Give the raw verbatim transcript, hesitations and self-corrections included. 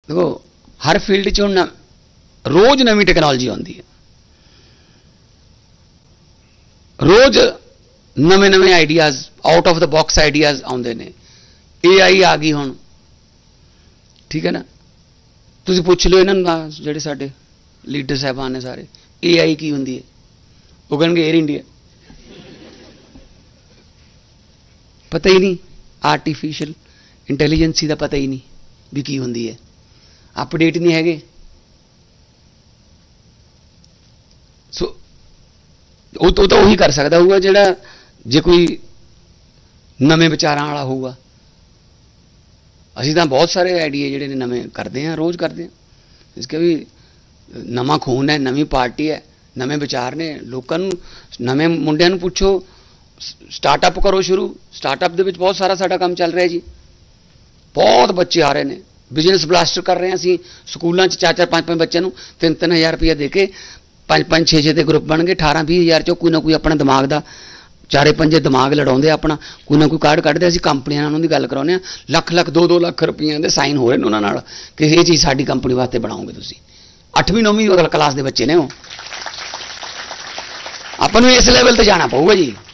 देखो हर फील्ड च हुण रोज़ नवी टैक्नोलॉजी आती है, रोज़ नवे नवे ideas out of the box ideas आते हैं। ए आई आ गई हुण, ठीक है ना। तुसीं पुछ लो इन्हां जिहड़े साडे लीडर साहबान ने सारे, ए आई की हुंदी है, वो कहणगे एयर इंडिया, पता ही नहीं। आर्टिफिशियल इंटैलीजेंसी का पता ही नहीं भी की हुंदी है, अपडेट नहीं हैगे। सो वो तो उही कर सकता होगा जिहड़ा जे कोई नवे विचारां वाला होगा। असीं तां बहुत सारे आइडिया जिहड़े ने नवे करते हैं, रोज़ करते हैं। इसके भी नवा खून है, नवी पार्टी है, नवे विचार ने। लोगों नूं नवे मुंडियां नूं पुछो, स्टार्टअप करो शुरू। स्टार्टअप दे विच बहुत सारा साडा काम चल रहा है जी, बहुत बच्चे आ रहे हैं, बिजनेस ब्लास्टर कर रहे हैं। असीं स्कूलों च चार चार पाँच पाँच बच्चों नूं तीन तीन हज़ार रुपया दे के पाँच पाँच छे छे के ग्रुप बन गए, अठारह बीस हज़ार चो कोई ना कोई अपना दिमाग का चारे पंजे दिमाग लड़ाउंदे, अपना कोई ना कोई कार्ड कढ़दे। असीं कंपनियां नाल उन्हां दी गल कराउने आ, लख लख दो दो लख रुपये दे साइन हो रहे हैं उन्हां नाल कि ये चीज़ साडी कंपनी वास्ते बनाओगे तुसीं। अठवीं नौवीं क्लास के बच्चे ने वो। आपां नूं इस लैवल ते जाना पऊगा जी।